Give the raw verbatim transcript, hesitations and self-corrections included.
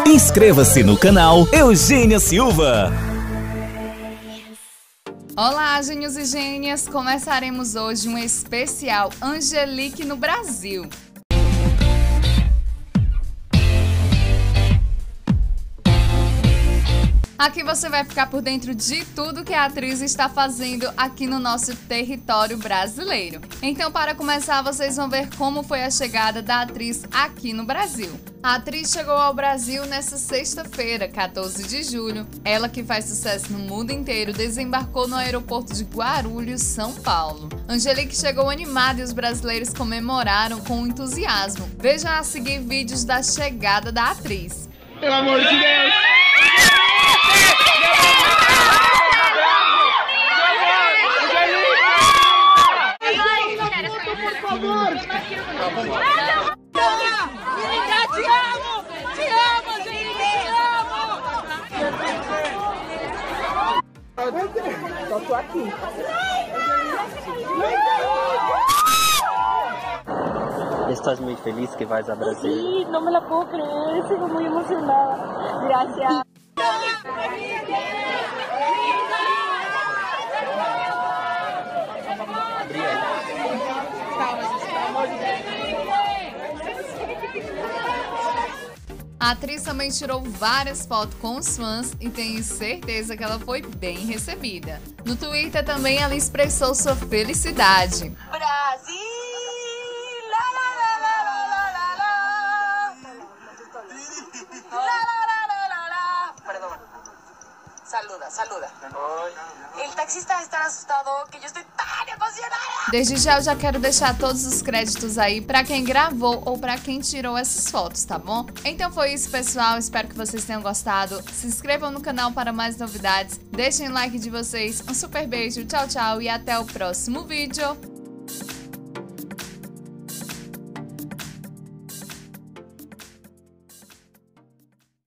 Inscreva-se no canal Eugênia Silva. Olá, gênios e gênias! Começaremos hoje um especial Angelique no Brasil. Aqui você vai ficar por dentro de tudo que a atriz está fazendo aqui no nosso território brasileiro. Então, para começar, vocês vão ver como foi a chegada da atriz aqui no Brasil. A atriz chegou ao Brasil nesta sexta-feira, quatorze de julho. Ela, que faz sucesso no mundo inteiro, desembarcou no aeroporto de Guarulhos, São Paulo. Angelique chegou animada e os brasileiros comemoraram com entusiasmo. Veja a seguir vídeos da chegada da atriz. Pelo amor de Deus! Por favor! Te amo! Te amo, gente! Te amo! Só tô aqui. ¿Estás muy feliz que vas a Brasil? Sí, no me la puedo creer, sigo muy emocionada. Gracias. A atriz também tirou várias fotos com os fãs e tenho certeza que ela foi bem recebida. No Twitter também ela expressou sua felicidade. Brasil! La, la, la, la, la, la, la. La, la, la, la, la, la. Perdón. Saluda, saluda. El taxista está tan asustado que yo estoy tan emocionada. Desde já eu já quero deixar todos os créditos aí pra quem gravou ou pra quem tirou essas fotos, tá bom? Então foi isso, pessoal. Espero que vocês tenham gostado. Se inscrevam no canal para mais novidades. Deixem o like de vocês. Um super beijo, tchau, tchau e até o próximo vídeo.